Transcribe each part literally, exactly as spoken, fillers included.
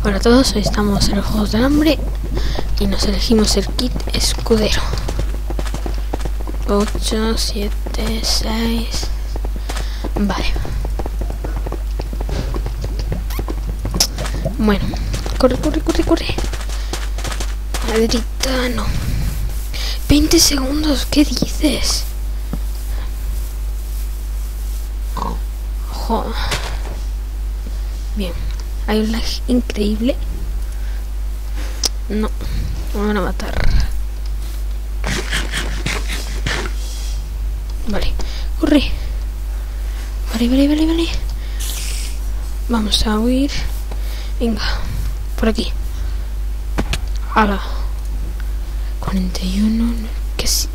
Hola a todos, hoy estamos en los Juegos del Hambre y nos elegimos el kit escudero. ocho, siete, seis... Vale. Bueno, corre, corre, corre, corre. Madrita, no. veinte segundos, ¿qué dices? Joder. Bien. Hay un lag increíble. No, me van a matar. Vale, corre. Vale, vale, vale, vale. Vamos a huir. Venga, por aquí. Hala. cuarenta y uno. Que sí.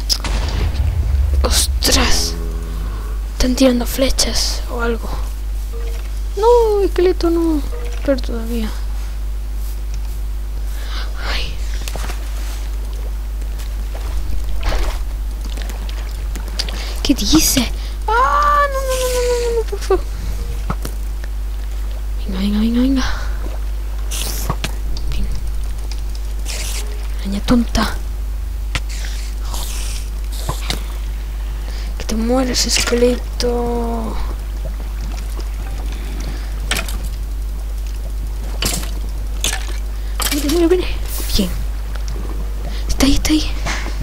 Ostras. Están tirando flechas o algo. No, esqueleto no. Pero todavía. Ay. ¿Qué dice? Ah, no, no, no, no, no, no, por favor. Venga, venga, venga, venga. Venga. Araña tonta. Que te mueres, esqueleto. Viene, viene, viene. Bien. Está ahí, está ahí.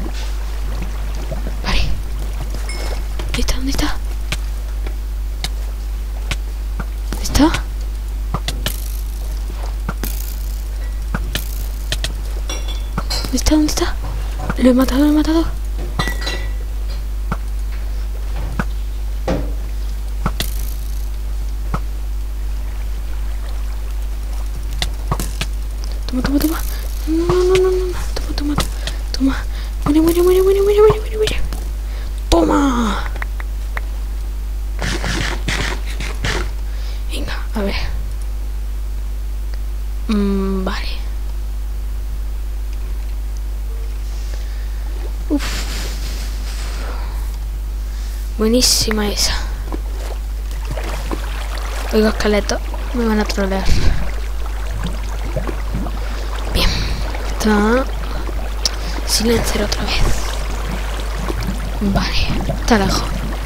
Vale. ¿Dónde está? ¿Dónde está? ¿Dónde está? ¿Dónde está? ¿Dónde está? Lo he matado, lo he matado. Toma, toma, toma. No, no, no, no, no. Toma, toma, toma. Toma. Muere, muere, muere, muere, muere, muere, muere, muere. Toma. Venga, a ver. Mm, vale. Uf. Buenísima esa. Oigo, esqueleto. Me van a trolear. Silencio otra vez. Vale, está lejos.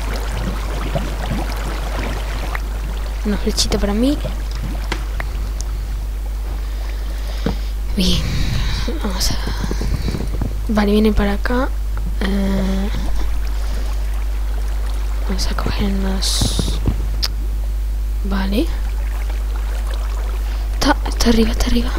Una flechita para mí. Bien. Vamos a... Vale, viene para acá. Eh... Vamos a cogernos... Vale. Está, está arriba, está arriba.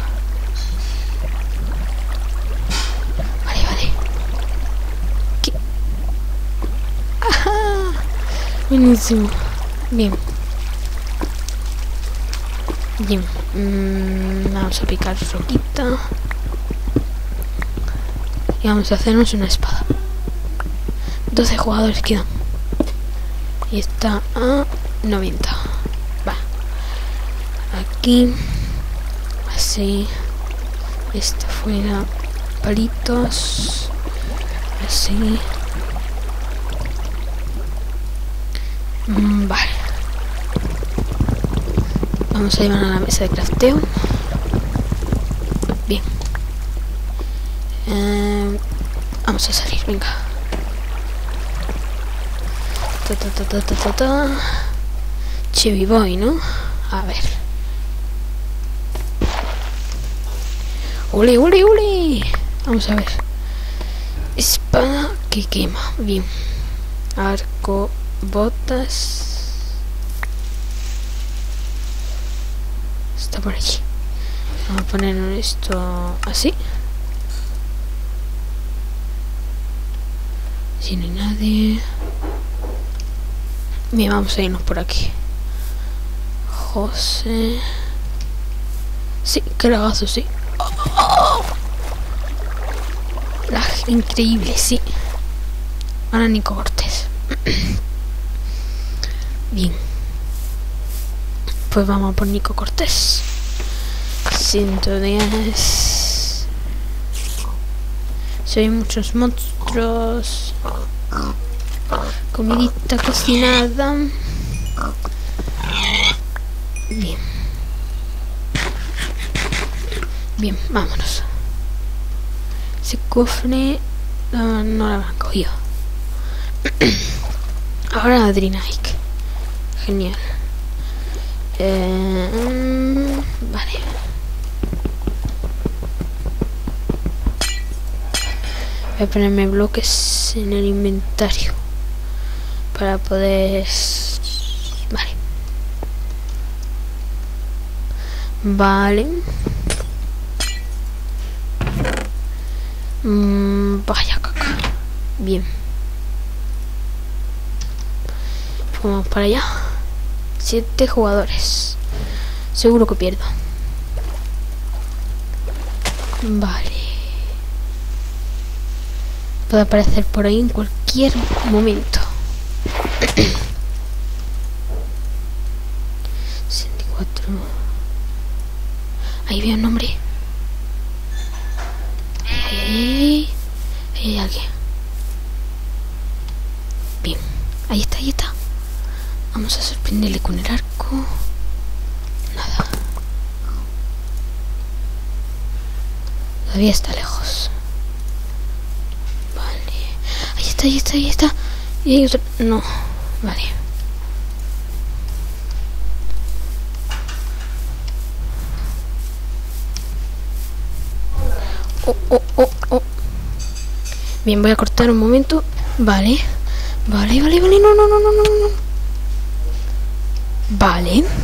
Buenísimo. Bien. Bien. Mm, vamos a picar roquita. Y vamos a hacernos una espada. doce jugadores quedan. Y está a noventa. Va. Aquí. Así. Esta fuera. Palitos. Así. Mm, vale. Vamos a llevar a la mesa de crafteo. Bien. Eh, vamos a salir, venga. Ta ta ta ta ta ta ta. Chevy Boy, ¿no? A ver. ¡Ole, ole, ole! Vamos a ver. Espada que quema. Bien. Arco. Botas. Está por allí. Vamos a poner esto así. Si no hay nadie. Bien, vamos a irnos por aquí. José. Sí, qué lagazo, sí. ¡Oh! Lag increíble, sí. Ahora Nico Cortés. Bien. Pues vamos a por Nico Cortés. ciento diez. Se ven muchos monstruos. Comidita cocinada. Bien. Bien, vámonos. Ese cofre no, no lo habrán cogido. Ahora Adrinaic. Genial. Eh, vale. Voy a ponerme bloques en el inventario para poder... Vale. Vale. Mm, vaya caca. Bien. Vamos para allá. Siete jugadores. Seguro que pierdo. Vale. Puede aparecer por ahí en cualquier momento. sesenta y cuatro. Ahí veo un nombre. Ahí, ahí, ahí hay alguien. Bien. Ahí está, ahí está. Vamos a sorprenderle con el arco. Nada. Todavía está lejos. Vale. Ahí está, ahí está, ahí está. Y hay otro. No. Vale. Oh, oh, oh, oh. Bien, voy a cortar un momento. Vale. Vale, vale, vale. No, no, no, no, no, no. Vale.